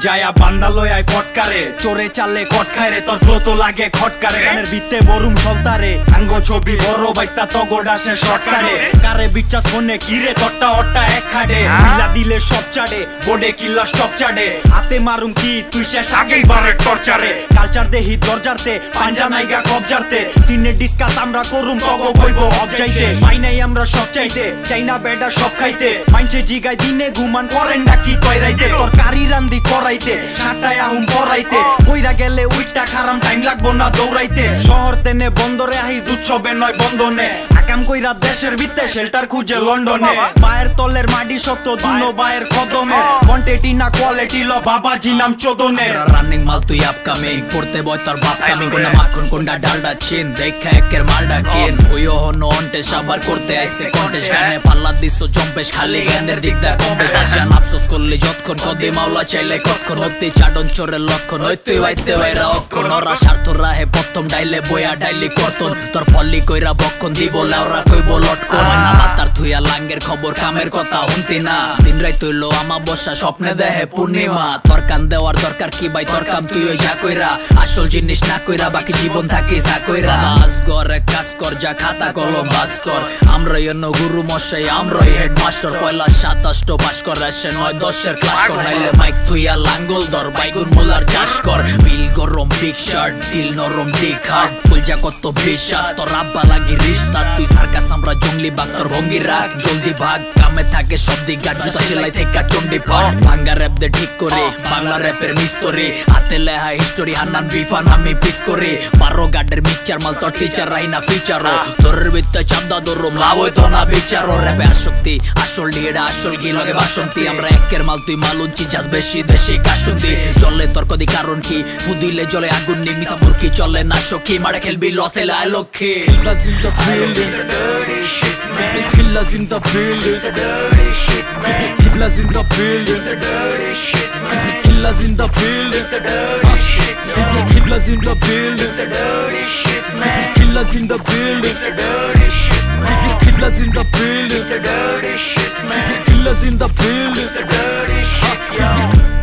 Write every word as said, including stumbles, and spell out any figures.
যায়া বান্দা লয়াই ফটকারে চোরে চালে কট খায় রে তোর ফ্লো তো লাগে খটকারে গানের ভিত্তে বরুম সলতারে আঙ্গ ছবি বড় বাইস্তা তগড আসে শর্টকারে কারে বিচ্ছাস ফোনে কিরে তট্টা অট্টা এক খাডে মিলা দিলে সব চাডে বোর্ডে কিল্লা স্টপ চাডে হাতে মারুম কি তুই শেষ আগেই বারে টর্চারে কালচার দেহি দরজারতে পাঞ্জা নাইগা কবজারতে সিনে ডিসকাস আমরা করুম তগ কইব অবজাইতে পাই নাই আমরা সব চাইতে চাই না বেডা সব খাইতে মাইনসে জিগায় দিনে ঘুমান করেন নাকি কয়রাইতে তোর কারি রান্দি করাইতে সাটায় আহুম পরাইতে কইরা গেলে উইটা খারাম টাইম লাগবো না দৌড়াইতে শহর তেনে বন্দরে আহিস উৎসবে নয় বন্ধনে আকাম কইরা দেশের ভিত্তে শেল্টার খুঁজে লন্ডনে পায়ের তলের মাটি শক্ত দুনো বায়ের কদমে কোয়ান্টিটি না কোয়ালিটি ল বাবাজি নাম চোদনে রানিং মাল তুই আপকামিং করতে বয় তোর বাপ কামিং কোনটা মাখন কোনটা ডালডা চিন দেখা একের মালডা কিন ওইও হন অন্টে সাবার করতে আইছে কন্টেস্ট গানে পাল্লা দিছো জম্পেশ খালি গানের দিক দা কম্পেশ জান আফসোস করলি যতক্ষণ কদে মাওলা চাইলে কতক্ষণ হতে চাডন চোরের লক্ষণ হইতে হইতে বাইরা অক্ষণ ওরা স্বার্থ রাহে প্রথম ডাইলে বয়া ডাইলি করতন তোর ফল্লি কইরা বক্ষণ দিব লাউরা কইব লটকন না মাতার থুইয়া লাঙ্গের খবর কামের কথা হুনতি না দিন রাত হইলো আমা বসা স্বপ্নে দেহে পূর্ণিমা তোর কান দেওয়ার দরকার কি ভাই তোর কাম তুই ওই যা কইরা আসল জিনিস না কইরা বাকি জীবন থাকি যা কইরা আজ গরে কাজ কর যা খাতা কলম বাস কর আমরা এন গুরু মশাই আমরাই হেডমাস্টার পয়লা সাতাশটো পাস কর আসে নয় দশের ক্লাস কর নাইলে মাইক থুইয়া লাঙ্গল ধর বাইগুন মোলার চাষ কর বিল গরম বিগ শার্ট দিল নরম ডিক হার্ট কুলজা কত বিশাত তোর আব্বা লাগি রিস্তা তুই সার্কাস আমরা জঙ্গলি বাগ তোর ভঙ্গি রাখ জলদি ভাগ কামে থাকে সব দিক গাছ জুতা সেলাই থেকে চন্ডি পাট ভাঙ্গা র্যাপ দে ঠিক করে বাংলা র্যাপের মিস্তরি হাতে লেহা হিস্টোরি হান্নান বিফান আমি পিস করে বারো গাডের মিক্সচার মাল তোর টিচার রাই না ফিচারও তোর ভিত্তে চান্দা দরম লাভ হইতো না বিচারো র্যাপে আসক্তি আসল ডিয়েডা আসল কি লগে বাসন্তী আমরা একের মাল তুই মালুনচি যাস বেশি দেশি কাশুন্দি চলে তোর কদি কারণ কি ফুদিলে জলে আগুন নি মিছা মুরকি চলে না সখী মারে খেলবি লতেলে আয় Lakshmi Killers in the building, killers in the building, killers in the building, killers in the building, killers in the building, killers in the building, killers in the building, killers in the building.